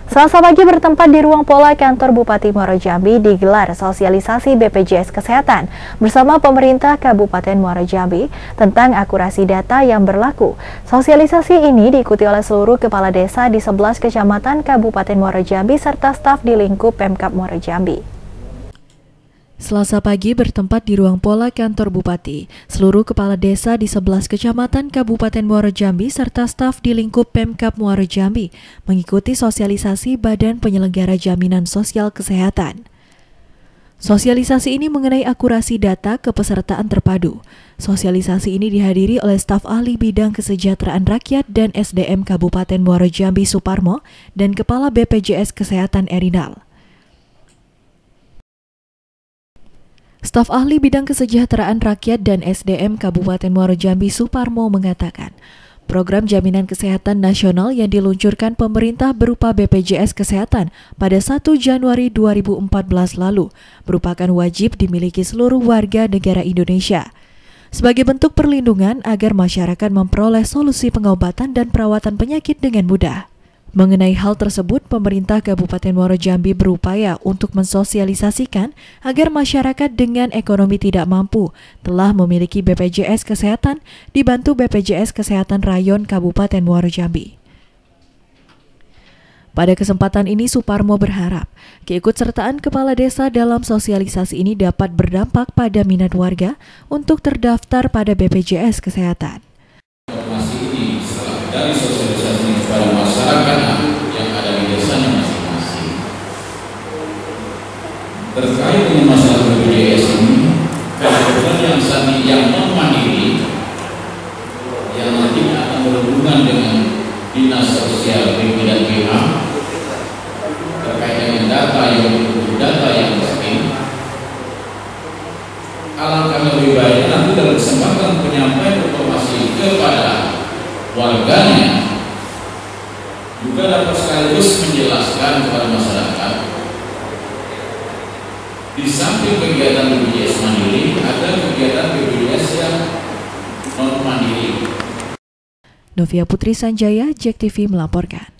Selasa pagi bertempat di ruang pola kantor Bupati Muaro Jambi digelar sosialisasi BPJS Kesehatan bersama pemerintah Kabupaten Muaro Jambi tentang akurasi data yang berlaku. Sosialisasi ini diikuti oleh seluruh kepala desa di 11 kecamatan Kabupaten Muaro Jambi serta staf di lingkup Pemkab Muaro Jambi. Selasa pagi bertempat di ruang pola kantor Bupati, seluruh kepala desa di 11 kecamatan Kabupaten Muaro Jambi serta staf di lingkup Pemkab Muaro Jambi mengikuti sosialisasi Badan Penyelenggara Jaminan Sosial Kesehatan. Sosialisasi ini mengenai akurasi data kepesertaan terpadu. Sosialisasi ini dihadiri oleh staf ahli bidang kesejahteraan rakyat dan SDM Kabupaten Muaro Jambi Suparmo dan Kepala BPJS Kesehatan Erinal. Staf ahli bidang kesejahteraan rakyat dan SDM Kabupaten Muaro Jambi Suparmo mengatakan, program jaminan kesehatan nasional yang diluncurkan pemerintah berupa BPJS Kesehatan pada 1 Januari 2014 lalu merupakan wajib dimiliki seluruh warga negara Indonesia sebagai bentuk perlindungan agar masyarakat memperoleh solusi pengobatan dan perawatan penyakit dengan mudah. Mengenai hal tersebut, pemerintah Kabupaten Muaro Jambi berupaya untuk mensosialisasikan agar masyarakat dengan ekonomi tidak mampu telah memiliki BPJS Kesehatan dibantu BPJS Kesehatan Rayon Kabupaten Muaro Jambi. Pada kesempatan ini, Suparmo berharap keikutsertaan kepala desa dalam sosialisasi ini dapat berdampak pada minat warga untuk terdaftar pada BPJS Kesehatan. Informasi ini dari sosialisasi kepada masyarakat yang ada di desanya masing-masing terkait dengan masalah BPJS ini, dokter yang non-mandiri yang nanti akan berhubungan dengan dinas sosial BP dan BH terkait dengan data yang penting. Alangkah lebih baik nanti dalam kesempatan penyampaian informasi kepada warganya juga dapat sekaligus menjelaskan kepada masyarakat di samping kegiatan BPJS mandiri ada kegiatan BPJS yang non mandiri. Novia Putri Sanjaya, JEK TV melaporkan.